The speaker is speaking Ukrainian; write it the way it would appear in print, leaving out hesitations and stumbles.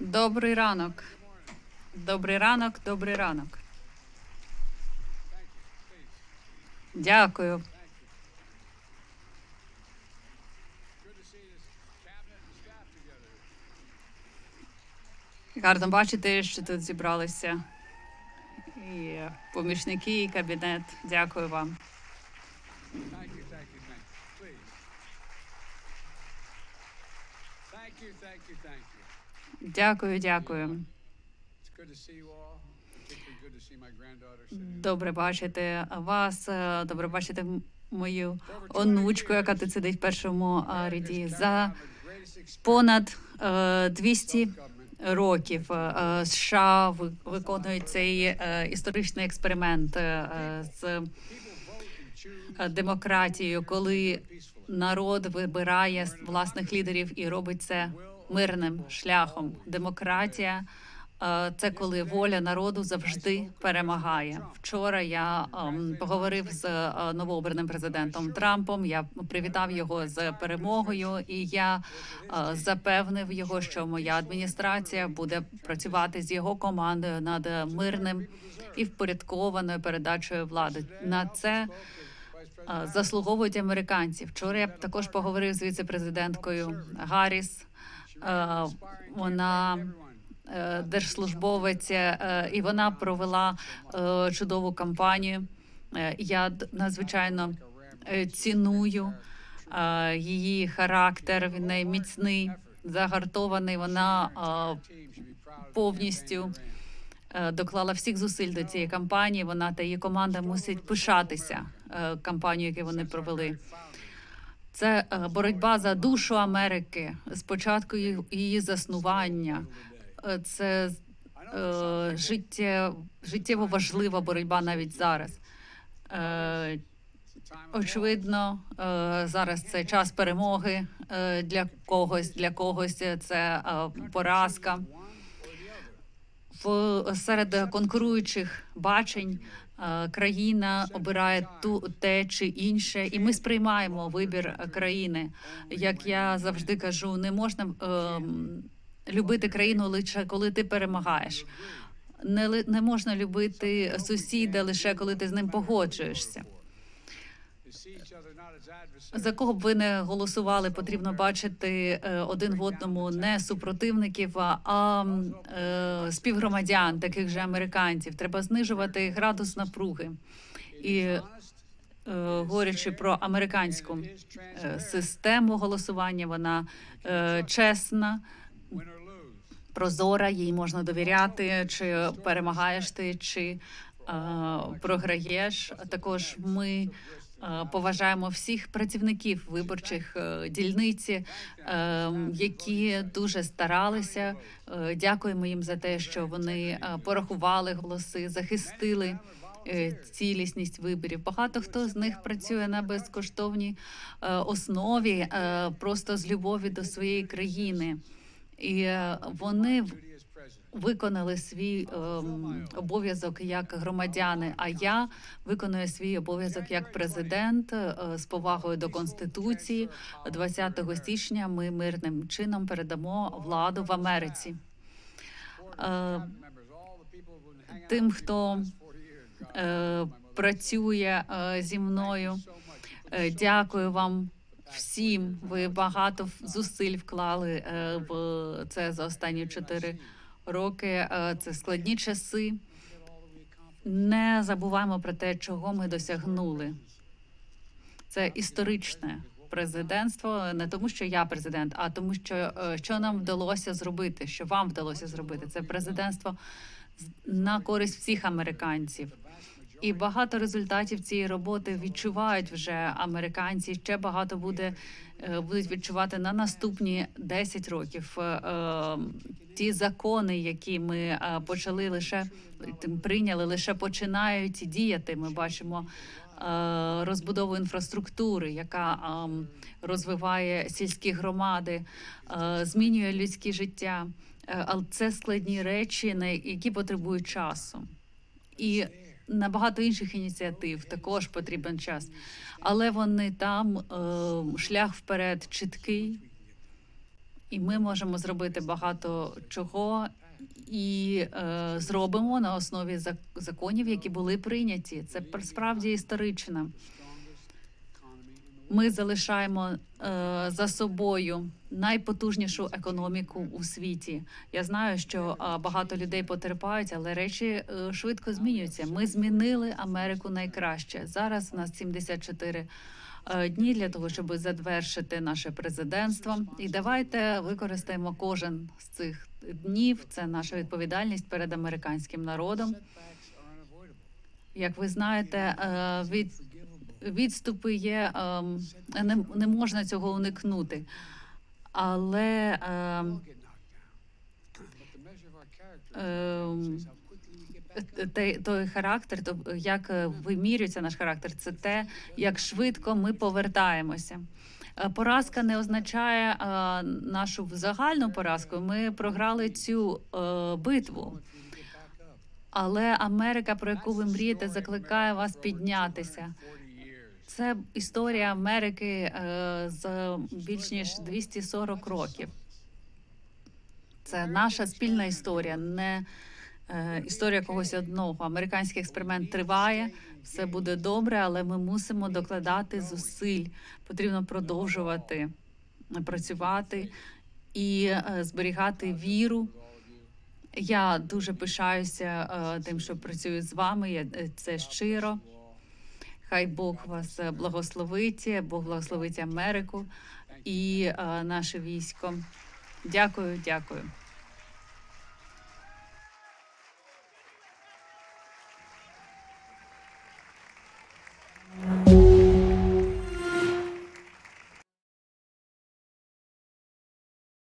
Добрий ранок. Добрий ранок, добрий ранок. Дякую. Гарно бачити, що тут зібралися і помічники, і кабінет. Дякую вам. Дякую, дякую. Добре бачити вас, добре бачити мою онучку, яка тут сидить в першому ряді. За понад 200 років США виконують цей історичний експеримент з демократією, коли народ вибирає власних лідерів і робить це мирним шляхом. Демократія – це коли воля народу завжди перемагає. Вчора я поговорив з новообраним президентом Трампом, я привітав його з перемогою, і я запевнив його, що моя адміністрація буде працювати з його командою над мирним і впорядкованою передачею влади. На це заслуговують американці. Вчора я також поговорив з віце-президенткою Гарріс. Вона держслужбовець, і вона провела чудову кампанію. Я надзвичайно ціную її характер, він міцний, загартований. Вона повністю доклала всіх зусиль до цієї кампанії. Вона та її команда мусить пишатися кампанією, яку вони провели. Це боротьба за душу Америки з початку її заснування. Це життєво важлива боротьба навіть зараз. Очевидно, зараз це час перемоги для когось це поразка. Серед конкуруючих бачень країна обирає те чи інше, і ми сприймаємо вибір країни. Як я завжди кажу, не можна любити країну лише коли ти перемагаєш. Не можна любити сусіда лише коли ти з ним погоджуєшся. За кого б ви не голосували, потрібно бачити один в одному не супротивників, а співгромадян, таких же американців. Треба знижувати градус напруги. І говорячи про американську систему голосування, вона чесна, прозора, їй можна довіряти, чи перемагаєш ти, чи програєш. Також ми поважаємо всіх працівників виборчих дільниці, які дуже старалися. Дякуємо їм за те, що вони порахували голоси, захистили цілісність виборів. Багато хто з них працює на безкоштовній основі, просто з любові до своєї країни. І вони виконали свій обов'язок як громадяни, а я виконую свій обов'язок як президент з повагою до Конституції. 20 січня ми мирним чином передамо владу в Америці. Тим, хто працює зі мною, дякую вам всім. Ви багато зусиль вклали в це за останні 4 роки. Це складні часи. Не забуваємо про те, чого ми досягнули. Це історичне президентство, не тому, що я президент, а тому, що нам вдалося зробити, що вам вдалося зробити. Це президентство на користь всіх американців. І багато результатів цієї роботи відчувають вже американці. Ще багато будуть відчувати на наступні 10 років. Ті закони, які ми прийняли, лише починають діяти. Ми бачимо розбудову інфраструктури, яка розвиває сільські громади, змінює людське життя. Але це складні речі, які потребують часу. І на багато інших ініціатив також потрібен час. Але вони там, шлях вперед чіткий. І ми можемо зробити багато чого і зробимо на основі законів, які були прийняті. Це справді історично. Ми залишаємо за собою найпотужнішу економіку у світі. Я знаю, що багато людей потерпають, але речі швидко змінюються. Ми змінили Америку найкраще. Зараз у нас 74 дні для того, щоб завершити наше президентство. І давайте використаємо кожен з цих днів. Це наша відповідальність перед американським народом. Як ви знаєте, відступи є, не можна цього уникнути. Але той характер, як вимірюється наш характер, це те, як швидко ми повертаємося. Поразка не означає нашу загальну поразку. Ми програли цю битву. Але Америка, про яку ви мрієте, закликає вас піднятися. Це історія Америки з більш ніж 240 років. Це наша спільна історія, не історія когось одного. Американський експеримент триває, все буде добре, але ми мусимо докладати зусиль. Потрібно продовжувати працювати і зберігати віру. Я дуже пишаюся тим, що працюю з вами. Це щиро. Хай Бог вас благословить, Бог благословить Америку і наше військо. Дякую, дякую.